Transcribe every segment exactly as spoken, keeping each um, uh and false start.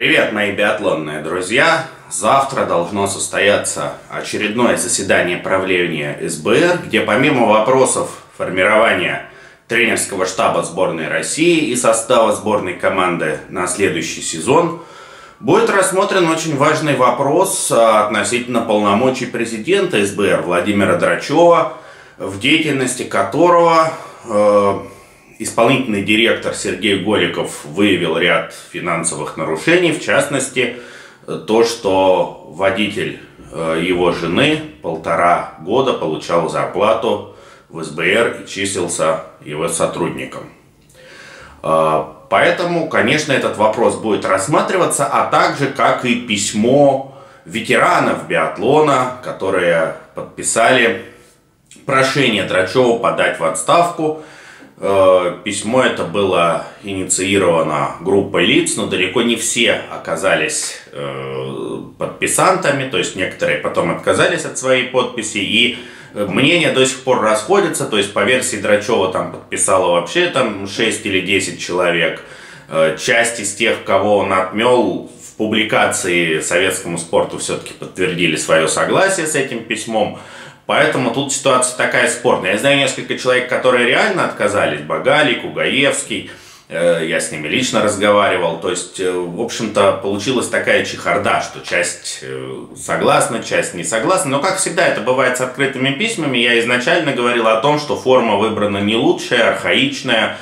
Привет, мои биатлонные друзья! Завтра должно состояться очередное заседание правления эс бэ эр, где помимо вопросов формирования тренерского штаба сборной России и состава сборной команды на следующий сезон, будет рассмотрен очень важный вопрос относительно полномочий президента эс бэ эр Владимира Драчева, в деятельности которого э, исполнительный директор Сергей Голиков выявил ряд финансовых нарушений, в частности, то, что водитель его жены полтора года получал зарплату в эс бэ эр и числился его сотрудником. Поэтому, конечно, этот вопрос будет рассматриваться, а также как и письмо ветеранов биатлона, которые подписали прошение Драчева подать в отставку. Письмо это было инициировано группой лиц, но далеко не все оказались подписантами, то есть некоторые потом отказались от своей подписи, и мнения до сих пор расходятся, то есть по версии Драчева там подписало вообще там шесть или десять человек. Часть из тех, кого он отмел, в публикации советскому спорту все-таки подтвердили свое согласие с этим письмом. Поэтому тут ситуация такая спорная. Я знаю несколько человек, которые реально отказались. Багалик, Угаевский. Я с ними лично разговаривал. То есть, в общем-то, получилась такая чехарда, что часть согласна, часть не согласна. Но, как всегда, это бывает с открытыми письмами. Я изначально говорил о том, что форма выбрана не лучшая, архаичная.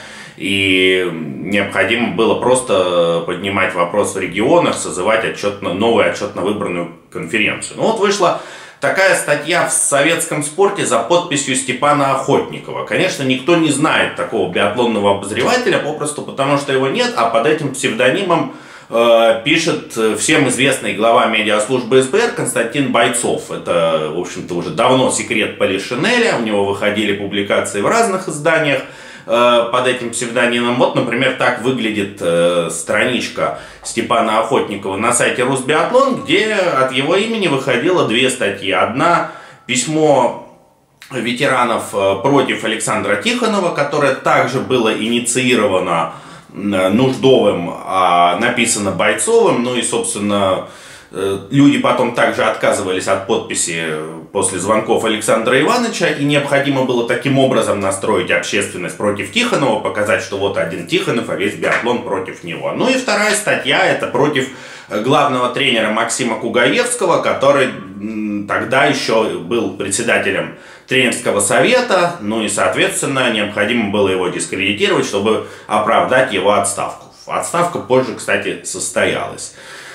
И необходимо было просто поднимать вопрос в регионах, созывать отчетно, новую отчетно-выбранную конференцию. Ну вот вышла такая статья в советском спорте за подписью Степана Охотникова. Конечно, никто не знает такого биатлонного обозревателя, попросту потому что его нет, а под этим псевдонимом э, пишет всем известный глава медиаслужбы эс бэ эр Константин Бойцов. Это, в общем-то, уже давно секрет Полишинеля, у него выходили публикации в разных изданиях э, под этим псевдонимом. Вот, например, так выглядит э, страничка Степана Охотникова на сайте Русбиатлон, где от его имени выходило две статьи. Одна — письмо ветеранов против Александра Тихонова, которое также было инициировано Нуждовым, а написано Бойцовым. Ну и, собственно, люди потом также отказывались от подписи после звонков Александра Ивановича, и необходимо было таким образом настроить общественность против Тихонова, показать, что вот один Тихонов, а весь биатлон против него. Ну и вторая статья — это против главного тренера Максима Кугаевского, который тогда еще был председателем тренерского совета, ну и, соответственно, необходимо было его дискредитировать, чтобы оправдать его отставку. Отставка позже, кстати, состоялась.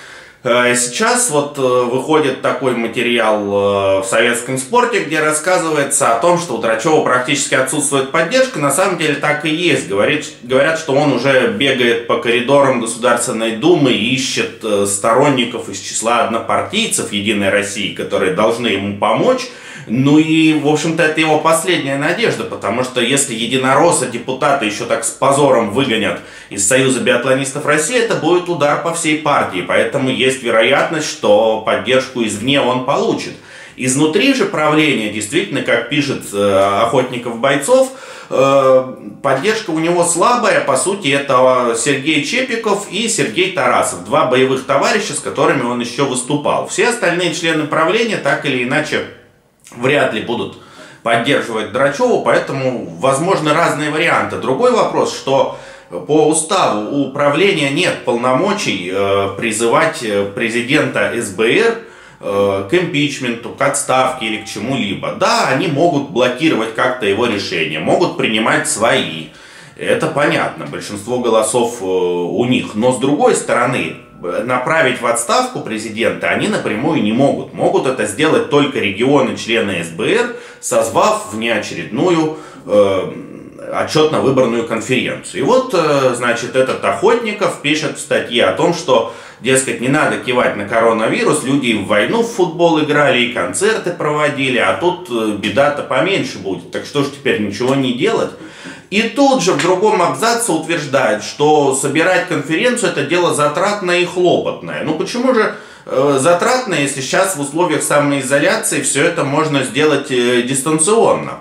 Сейчас вот выходит такой материал в советском спорте, где рассказывается о том, что у Драчева практически отсутствует поддержка. На самом деле так и есть. Говорит, говорят, что он уже бегает по коридорам Государственной Думы и ищет сторонников из числа однопартийцев Единой России, которые должны ему помочь. Ну и, в общем-то, это его последняя надежда, потому что если единоросса депутаты еще так с позором выгонят из Союза биатлонистов России, это будет удар по всей партии, поэтому есть вероятность, что поддержку извне он получит. Изнутри же правления, действительно, как пишет э, Охотников-Бойцов, э, поддержка у него слабая. По сути, это Сергей Чепиков и Сергей Тарасов, два боевых товарища, с которыми он еще выступал. Все остальные члены правления так или иначе вряд ли будут поддерживать Драчева, поэтому возможны разные варианты. Другой вопрос, что по уставу у управления нет полномочий э, призывать президента эс бэ эр э, к импичменту, к отставке или к чему-либо. Да, они могут блокировать как-то его решения, могут принимать свои. Это понятно, большинство голосов э, у них. Но с другой стороны, направить в отставку президента они напрямую не могут. Могут это сделать только регионы, члены эс бэ эр, созвав внеочередную э, отчетно-выборную конференцию. И вот, э, значит, этот Охотников пишет в статье о том, что, дескать, не надо кивать на коронавирус, люди в войну в футбол играли и концерты проводили, а тут э, беда-то поменьше будет. Так что ж теперь ничего не делать? И тут же в другом абзаце утверждает, что собирать конференцию — это дело затратное и хлопотное. Ну почему же э, затратное, если сейчас в условиях самоизоляции все это можно сделать э, дистанционно?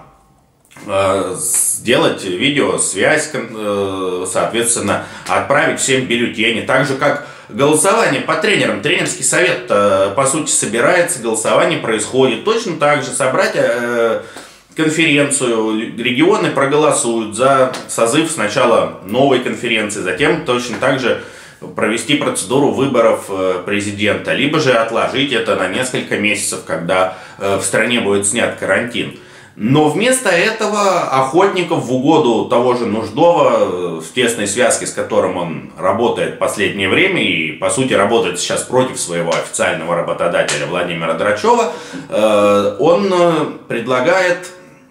Э, сделать видеосвязь, э, соответственно, отправить всем бюллетени. Так же, как голосование по тренерам. Тренерский совет, по сути, собирается, голосование происходит. Точно так же собрать конференцию, регионы проголосуют за созыв сначала новой конференции, затем точно так же провести процедуру выборов президента, либо же отложить это на несколько месяцев, когда в стране будет снят карантин. Но вместо этого охотников в угоду того же Нуждова, в тесной связке с которым он работает в последнее время и, по сути, работает сейчас против своего официального работодателя Владимира Драчева, он предлагает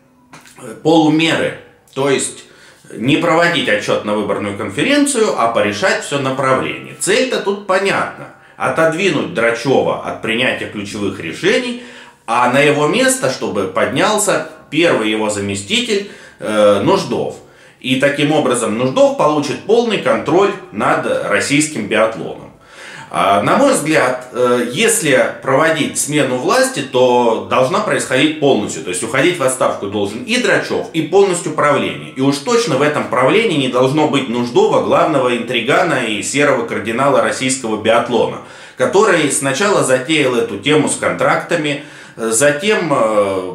полумеры, то есть не проводить отчетно-выборную конференцию, а порешать все направление. Цель-то тут понятна. Отодвинуть Драчева от принятия ключевых решений, а на его место, чтобы поднялся первый его заместитель э, Нуждов. И таким образом Нуждов получит полный контроль над российским биатлоном. А, на мой взгляд, э, если проводить смену власти, то должна происходить полностью. То есть уходить в отставку должен и Драчев, и полностью правление. И уж точно в этом правлении не должно быть Нуждова, главного интригана и серого кардинала российского биатлона, который сначала затеял эту тему с контрактами, затем э,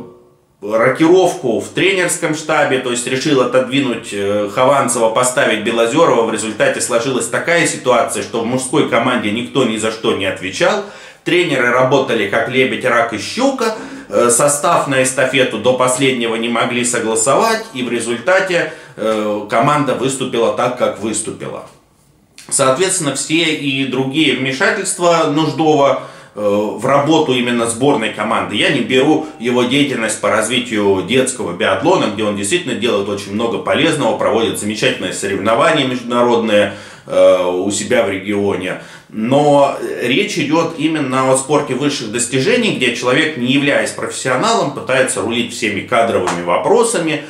рокировку в тренерском штабе, то есть решил отодвинуть э, Хованцева, поставить Белозерова. В результате сложилась такая ситуация, что в мужской команде никто ни за что не отвечал. Тренеры работали как лебедь, рак и щука. Э, состав на эстафету до последнего не могли согласовать. И в результате э, команда выступила так, как выступила. Соответственно, все и другие вмешательства Нуждова в работу именно сборной команды. Я не беру его деятельность по развитию детского биатлона, где он действительно делает очень много полезного, проводит замечательные соревнования международные э, у себя в регионе. Но речь идет именно о спорте высших достижений, где человек, не являясь профессионалом, пытается рулить всеми кадровыми вопросами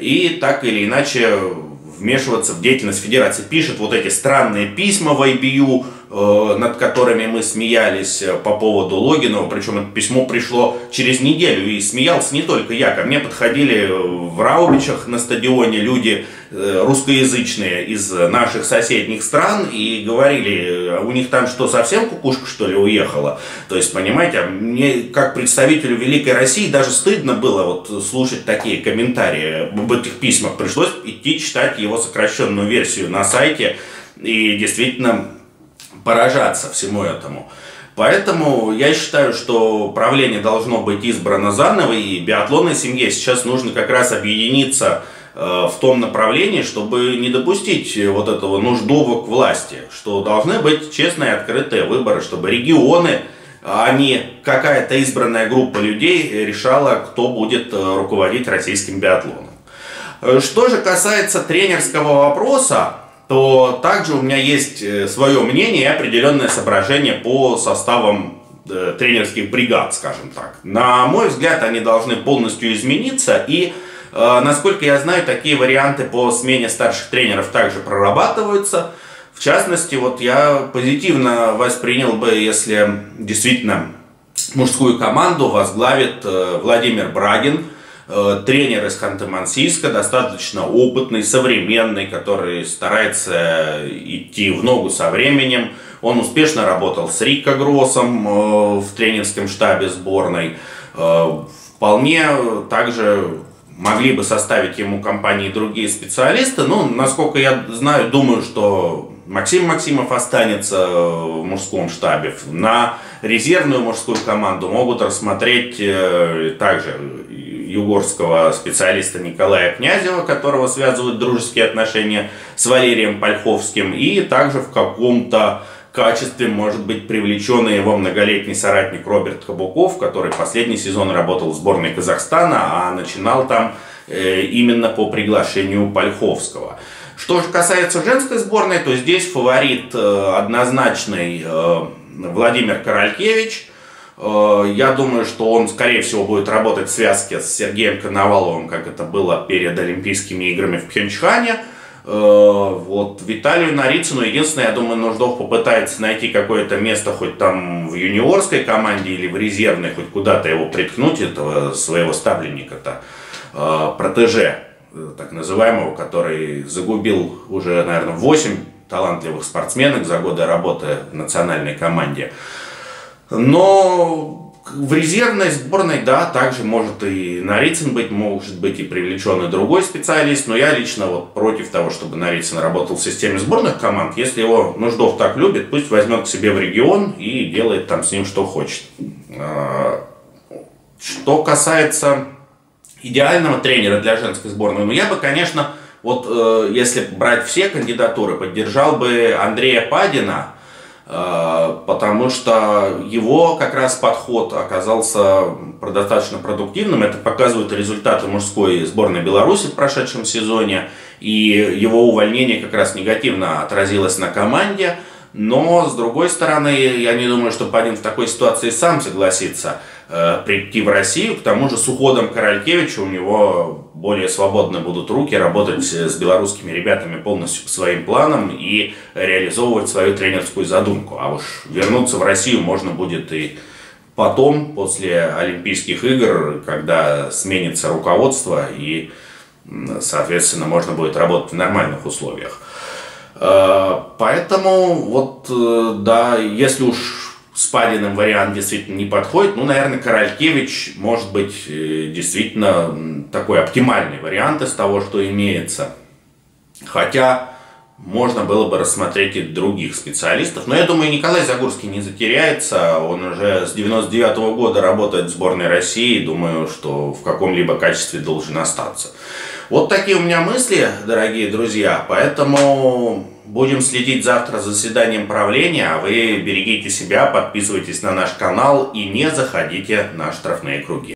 и так или иначе вмешиваться в деятельность федерации. Пишет вот эти странные письма в ай би ю, э, над которыми мы смеялись по поводу Логинова. Причем это письмо пришло через неделю. И смеялся не только я. Ко мне подходили в Раубичах на стадионе люди э, русскоязычные из наших соседних стран и говорили, у них там что, совсем кукушка что ли уехала? То есть, понимаете, мне как представителю Великой России даже стыдно было вот слушать такие комментарии об этих письмах. Пришлось идти читать его сокращенную версию на сайте и действительно поражаться всему этому. Поэтому я считаю, что правление должно быть избрано заново, и биатлонной семье сейчас нужно как раз объединиться э, в том направлении, чтобы не допустить вот этого Нуждова к власти, что должны быть честные и открытые выборы, чтобы регионы, а не какая-то избранная группа людей решала, кто будет руководить российским биатлоном. Что же касается тренерского вопроса, то также у меня есть свое мнение и определенное соображение по составам э, тренерских бригад, скажем так. На мой взгляд, они должны полностью измениться, и, э, насколько я знаю, такие варианты по смене старших тренеров также прорабатываются. В частности, вот я позитивно воспринял бы, если действительно мужскую команду возглавит э, Владимир Брагин, тренер из Ханты-Мансийска, достаточно опытный, современный, который старается идти в ногу со временем. Он успешно работал с Рико Гроссом в тренерском штабе сборной. Вполне также могли бы составить ему компании другие специалисты. Ну, насколько я знаю, думаю, что Максим Максимов останется в мужском штабе. На резервную мужскую команду могут рассмотреть также югорского специалиста Николая Князева, которого связывают дружеские отношения с Валерием Польховским, и также в каком-то качестве может быть привлечен его многолетний соратник Роберт Кабуков, который последний сезон работал в сборной Казахстана, а начинал там э, именно по приглашению Польховского. Что же касается женской сборной, то здесь фаворит э, однозначный э, Владимир Королькевич. Я думаю, что он, скорее всего, будет работать в связке с Сергеем Коноваловым, как это было перед Олимпийскими играми в Пхенчхане. Вот Виталию Нарицыну, единственное, я думаю, Нуждов попытается найти какое-то место хоть там в юниорской команде или в резервной, хоть куда-то его приткнуть, этого своего ставленника-то, протеже, так называемого, который загубил уже, наверное, восемь талантливых спортсменок за годы работы в национальной команде. Но в резервной сборной, да, также может и Нарицын быть, может быть и привлечен и другой специалист, но я лично вот против того, чтобы Нарицын работал в системе сборных команд. Если его Нуждов так любит, пусть возьмет к себе в регион и делает там с ним что хочет. Что касается идеального тренера для женской сборной, ну я бы, конечно, вот э, если брать все кандидатуры, поддержал бы Андрея Падина, э, потому что его как раз подход оказался достаточно продуктивным. Это показывают результаты мужской сборной Беларуси в прошедшем сезоне, и его увольнение как раз негативно отразилось на команде. Но, с другой стороны, я не думаю, что Падин в такой ситуации сам согласится э, прийти в Россию. К тому же с уходом Каралькевича у него более свободны будут руки работать с белорусскими ребятами полностью по своим планам и реализовывать свою тренерскую задумку. А уж вернуться в Россию можно будет и потом, после Олимпийских игр, когда сменится руководство и, соответственно, можно будет работать в нормальных условиях. Поэтому, вот, да, если уж с Падиным вариант действительно не подходит, ну, наверное, Каралькевич может быть действительно такой оптимальный вариант из того, что имеется. Хотя можно было бы рассмотреть и других специалистов. Но я думаю, Николай Загурский не затеряется. Он уже с девяносто девятого года работает в сборной России. Думаю, что в каком-либо качестве должен остаться. Вот такие у меня мысли, дорогие друзья. Поэтому будем следить завтра за заседанием правления. А вы берегите себя, подписывайтесь на наш канал и не заходите на штрафные круги.